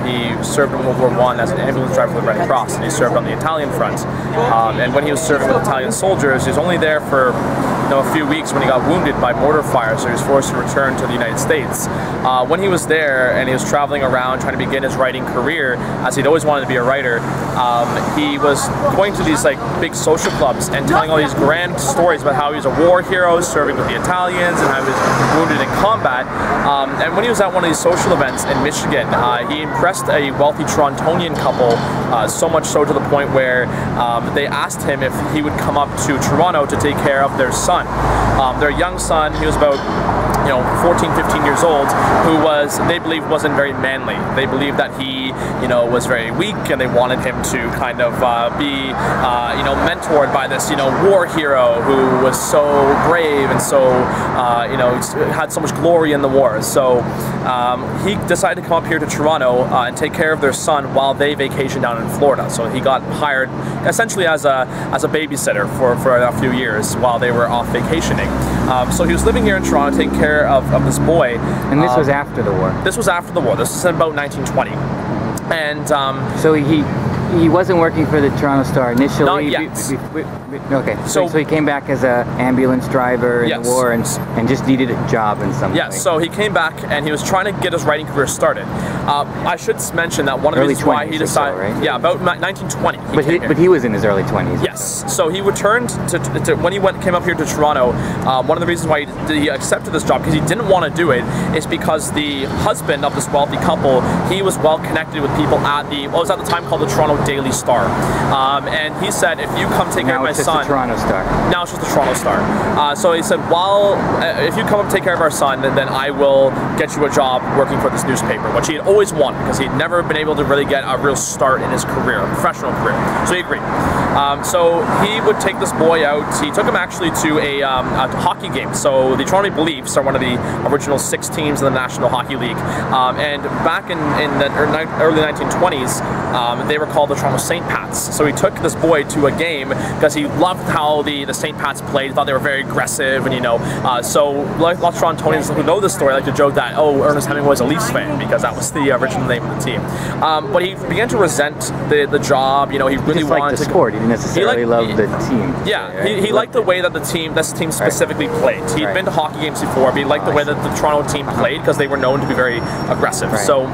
He served in World War I as an ambulance driver for the Red Cross, and he served on the Italian front. And when he was serving with Italian soldiers, he was only there for a few weeks when he got wounded by mortar fire, so he was forced to return to the United States. When he was there and he was traveling around trying to begin his writing career, as he'd always wanted to be a writer, he was going to these like big social clubs and telling all these grand stories about how he was a war hero serving with the Italians and how he was wounded in combat. And when he was at one of these social events in Michigan, he impressed a wealthy Torontonian couple, so much so to the point where they asked him if he would come up to Toronto to take care of their son. Their young son, he was about 14, 15 years old, who they believed wasn't very manly. They believed that he, was very weak, and they wanted him to kind of be, mentored by this, war hero who was so brave and so, had so much glory in the war. So he decided to come up here to Toronto and take care of their son while they vacationed down in Florida. So he got hired essentially as a babysitter for a few years while they were off vacationing. So he was living here in Toronto, taking care of this boy. And this was after the war? This was after the war. This was in about 1920. And so he wasn't working for the Toronto Star initially? Not yet. Okay, so he came back as an ambulance driver in the war and just needed a job in some way. Yes, so he came back and he was trying to get his writing career started. I should mention that one of the reasons why he decided... right? Yeah, about 1920. But he was in his early 20s. Yes, so he returned when he came up here to Toronto, one of the reasons why he accepted this job, because he didn't want to do it, is because the husband of this wealthy couple, he was well connected with people at what was at the time called the Toronto Daily Star. And he said, if you come take care of my son... Now it's just the Toronto Star. Now it's just the Toronto Star. So he said, if you come up and take care of our son, then I will get you a job working for this newspaper, which he had always wanted, because he'd never been able to really get a real start in his career, a professional career. So he agreed. So he would take this boy out. He took him actually to a hockey game. So the Toronto Maple Leafs are one of the original 6 teams in the National Hockey League. And back in the early 1920s, they were called the Toronto St. Pats. So he took this boy to a game because he loved how the St. Pats played. He thought they were very aggressive, and so lots of Torontonians who know this story like to joke that, oh, Ernest Hemingway was a Leafs fan because that was the original name of the team. But he began to resent the job. He really wanted the sport. He didn't necessarily love the team. Yeah, right? he liked the way that this team specifically played. He'd been to hockey games before, but he liked the way that the Toronto team played because they were known to be very aggressive. Right. So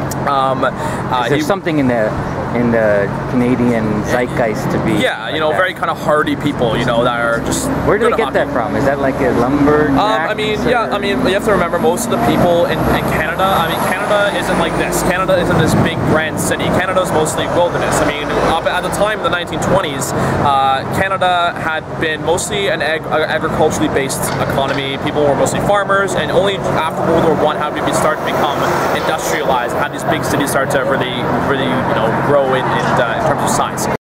there's something in the Canadian zeitgeist to be very kind of hardy people, that are just... Where do they get that from? Is that like a lumberjack? You have to remember, most of the people in Canada, Canada isn't like this. Canada isn't this big grand city. Canada's mostly wilderness. At the time of the 1920s, Canada had been mostly an agriculturally based economy. People were mostly farmers, and only after World War I had we start to become industrialized, had these big cities start to really grow in terms of size.